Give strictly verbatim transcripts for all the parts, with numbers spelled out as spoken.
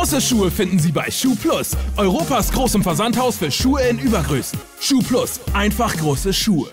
Große Schuhe finden Sie bei SchuhPlus, Europas großem Versandhaus für Schuhe in Übergrößen. SchuhPlus, einfach große Schuhe.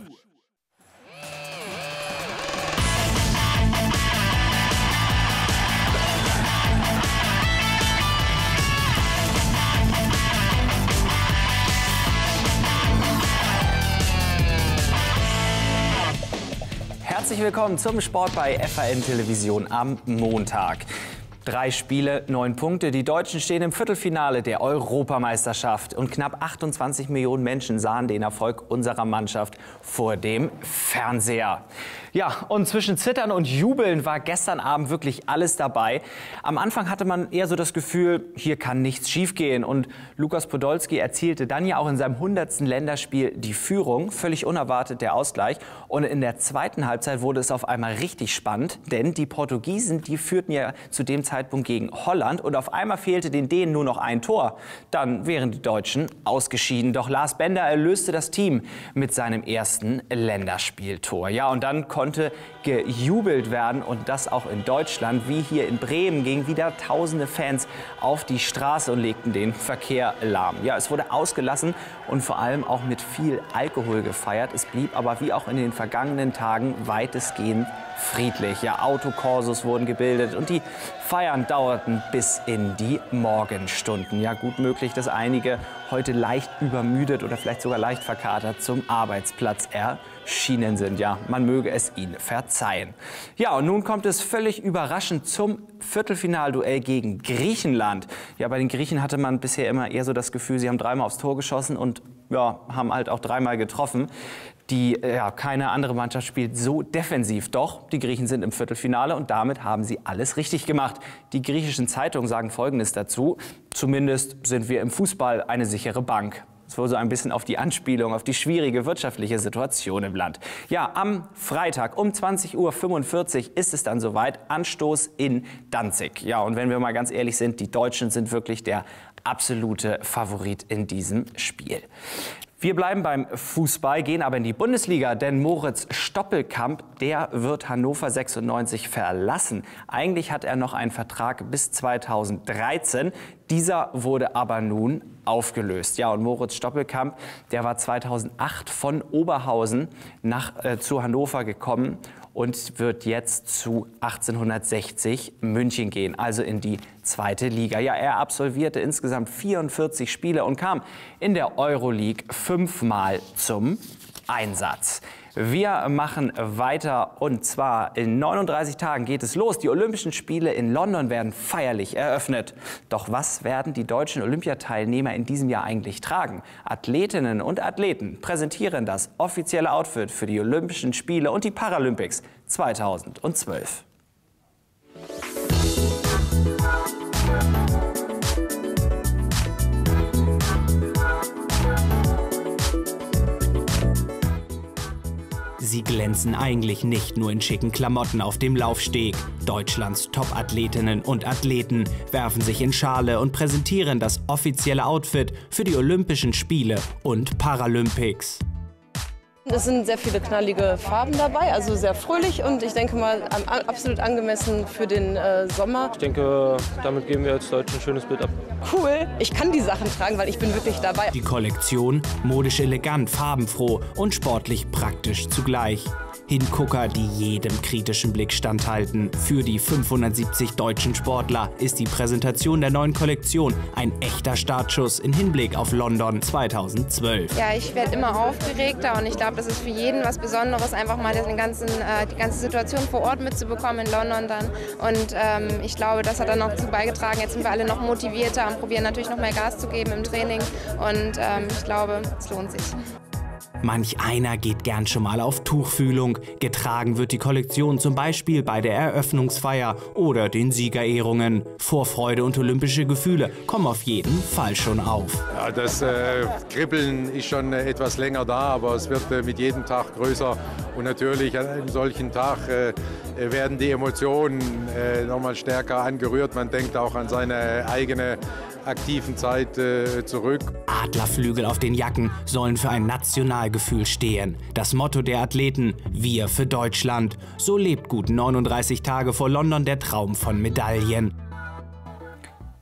Herzlich willkommen zum Sport bei F A N Television am Montag. Drei Spiele, neun Punkte. Die Deutschen stehen im Viertelfinale der Europameisterschaft. Und knapp achtundzwanzig Millionen Menschen sahen den Erfolg unserer Mannschaft vor dem Fernseher. Ja, und zwischen Zittern und Jubeln war gestern Abend wirklich alles dabei. Am Anfang hatte man eher so das Gefühl, hier kann nichts schiefgehen. Und Lukas Podolski erzielte dann ja auch in seinem hundertsten Länderspiel die Führung. Völlig unerwartet der Ausgleich. Und in der zweiten Halbzeit wurde es auf einmal richtig spannend. Denn die Portugiesen, die führten ja zu dem Zeitpunkt gegen Holland. Und auf einmal fehlte den Dänen nur noch ein Tor. Dann wären die Deutschen ausgeschieden. Doch Lars Bender erlöste das Team mit seinem ersten Länderspieltor. Ja, und dann konnte gejubelt werden, und das auch in Deutschland. Wie hier in Bremen gingen wieder tausende Fans auf die Straße und legten den Verkehr lahm. Ja, es wurde ausgelassen und vor allem auch mit viel Alkohol gefeiert. Es blieb aber wie auch in den vergangenen Tagen weitestgehend friedlich. Ja, Autokorsos wurden gebildet und die Feiern dauerten bis in die Morgenstunden. Ja, gut möglich, dass einige heute leicht übermüdet oder vielleicht sogar leicht verkatert zum Arbeitsplatz erschienen sind. Ja, man möge es ihnen verzeihen. Ja, und nun kommt es völlig überraschend zum Viertelfinalduell gegen Griechenland. Ja, bei den Griechen hatte man bisher immer eher so das Gefühl, sie haben dreimal aufs Tor geschossen und ja, haben halt auch dreimal getroffen. Die, ja, keine andere Mannschaft spielt so defensiv. Doch die Griechen sind im Viertelfinale und damit haben sie alles richtig gemacht. Die griechischen Zeitungen sagen Folgendes dazu: Zumindest sind wir im Fußball eine sichere Bank. Das war so ein bisschen auf die Anspielung, auf die schwierige wirtschaftliche Situation im Land. Ja, am Freitag um zwanzig Uhr fünfundvierzig ist es dann soweit. Anstoß in Danzig. Ja, und wenn wir mal ganz ehrlich sind, die Deutschen sind wirklich der absolute Favorit in diesem Spiel. Wir bleiben beim Fußball, gehen aber in die Bundesliga, denn Moritz Stoppelkamp, der wird Hannover sechsundneunzig verlassen. Eigentlich hat er noch einen Vertrag bis zweitausenddreizehn. Dieser wurde aber nun aufgelöst. Ja, und Moritz Stoppelkamp, der war zweitausendacht von Oberhausen nach, äh, zu Hannover gekommen und wird jetzt zu achtzehnhundertsechzig München gehen, also in die zweite Liga. Ja, er absolvierte insgesamt vierundvierzig Spiele und kam in der Euroleague fünfmal zum Einsatz. Wir machen weiter, und zwar in neununddreißig Tagen geht es los. Die Olympischen Spiele in London werden feierlich eröffnet. Doch was werden die deutschen Olympiateilnehmer in diesem Jahr eigentlich tragen? Athletinnen und Athleten präsentieren das offizielle Outfit für die Olympischen Spiele und die Paralympics zweitausendzwölf. Sie glänzen eigentlich nicht nur in schicken Klamotten auf dem Laufsteg. Deutschlands Top-Athletinnen und Athleten werfen sich in Schale und präsentieren das offizielle Outfit für die Olympischen Spiele und Paralympics. Es sind sehr viele knallige Farben dabei, also sehr fröhlich und ich denke mal absolut angemessen für den äh, Sommer. Ich denke, damit geben wir als Deutsche ein schönes Bild ab. Cool, ich kann die Sachen tragen, weil ich bin wirklich dabei. Die Kollektion modisch elegant, farbenfroh und sportlich praktisch zugleich. Hingucker, die jedem kritischen Blick standhalten. Für die fünfhundertsiebzig deutschen Sportler ist die Präsentation der neuen Kollektion ein echter Startschuss in Hinblick auf London zweitausendzwölf. Ja, ich werde immer aufgeregter und ich glaube, das ist für jeden was Besonderes, einfach mal den ganzen, äh, die ganze Situation vor Ort mitzubekommen in London dann. Und ähm, ich glaube, das hat dann noch dazu beigetragen. Jetzt sind wir alle noch motivierter und probieren natürlich noch mehr Gas zu geben im Training. Und ähm, ich glaube, es lohnt sich. Manch einer geht gern schon mal auf Tuchfühlung. Getragen wird die Kollektion zum Beispiel bei der Eröffnungsfeier oder den Siegerehrungen. Vorfreude und olympische Gefühle kommen auf jeden Fall schon auf. Ja, das äh, Kribbeln ist schon äh, etwas länger da, aber es wird äh, mit jedem Tag größer. Und natürlich an einem solchen Tag äh, werden die Emotionen äh, noch mal stärker angerührt. Man denkt auch an seine eigene aktiven Zeit äh, zurück. Adlerflügel auf den Jacken sollen für ein Nationalgefühl stehen. Das Motto der Athleten: Wir für Deutschland. So lebt gut neununddreißig Tage vor London der Traum von Medaillen.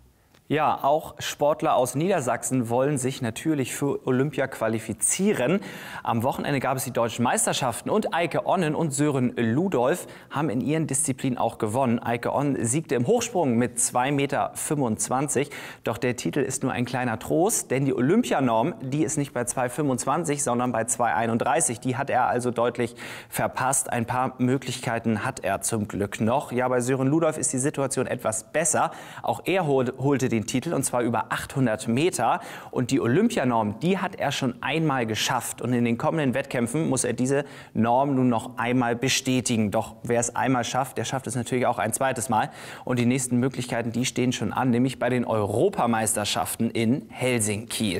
Ja, auch Sportler aus Niedersachsen wollen sich natürlich für Olympia qualifizieren. Am Wochenende gab es die deutschen Meisterschaften und Eike Onnen und Sören Ludolf haben in ihren Disziplinen auch gewonnen. Eike Onnen siegte im Hochsprung mit zwei Meter fünfundzwanzig. Doch der Titel ist nur ein kleiner Trost, denn die Olympianorm, die ist nicht bei zwei Meter fünfundzwanzig, sondern bei zwei Meter einunddreißig. Die hat er also deutlich verpasst. Ein paar Möglichkeiten hat er zum Glück noch. Ja, bei Sören Ludolf ist die Situation etwas besser. Auch er holte den Titel, und zwar über achthundert Meter. Und die Olympianorm, die hat er schon einmal geschafft. Und in den kommenden Wettkämpfen muss er diese Norm nun noch einmal bestätigen. Doch wer es einmal schafft, der schafft es natürlich auch ein zweites Mal. Und die nächsten Möglichkeiten, die stehen schon an, nämlich bei den Europameisterschaften in Helsinki.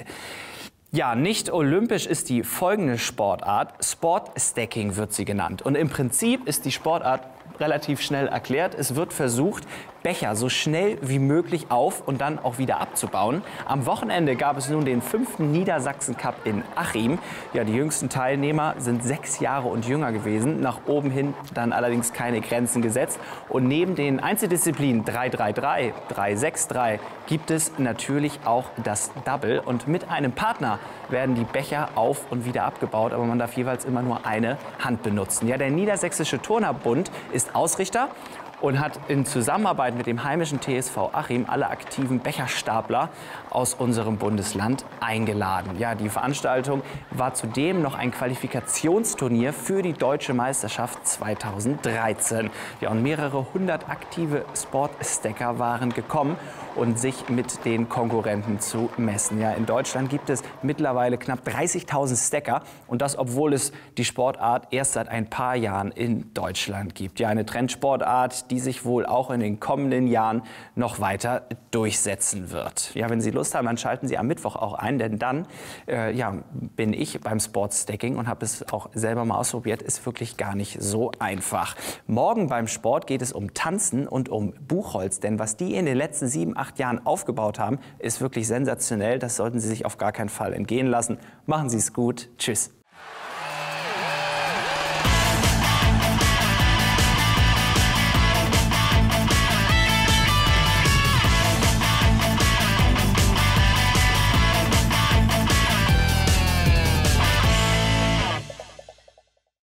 Ja, nicht olympisch ist die folgende Sportart. Sportstacking wird sie genannt. Und im Prinzip ist die Sportart relativ schnell erklärt. Es wird versucht, Becher so schnell wie möglich auf und dann auch wieder abzubauen. Am Wochenende gab es nun den fünften Niedersachsen-Cup in Achim. Ja, die jüngsten Teilnehmer sind sechs Jahre und jünger gewesen. Nach oben hin dann allerdings keine Grenzen gesetzt. Und neben den Einzeldisziplinen drei drei drei, drei sechs drei gibt es natürlich auch das Double. Und mit einem Partner werden die Becher auf und wieder abgebaut. Aber man darf jeweils immer nur eine Hand benutzen. Ja, der Niedersächsische Turnerbund ist Ausrichter und hat in Zusammenarbeit mit dem heimischen T S V Achim alle aktiven Becherstapler aus unserem Bundesland eingeladen. Ja, die Veranstaltung war zudem noch ein Qualifikationsturnier für die Deutsche Meisterschaft zweitausenddreizehn. Ja, und mehrere hundert aktive Sportstacker waren gekommen, um sich mit den Konkurrenten zu messen. Ja, in Deutschland gibt es mittlerweile knapp dreißigtausend Stacker, und das, obwohl es die Sportart erst seit ein paar Jahren in Deutschland gibt. Ja, eine Trendsportart, die sich wohl auch in den kommenden Jahren noch weiter durchsetzen wird. Ja, wenn Sie Lust haben, dann schalten Sie am Mittwoch auch ein, denn dann äh, ja, bin ich beim Sportstacking und habe es auch selber mal ausprobiert. Ist wirklich gar nicht so einfach. Morgen beim Sport geht es um Tanzen und um Buchholz, denn was die in den letzten sieben, acht Jahren aufgebaut haben, ist wirklich sensationell. Das sollten Sie sich auf gar keinen Fall entgehen lassen. Machen Sie es gut. Tschüss.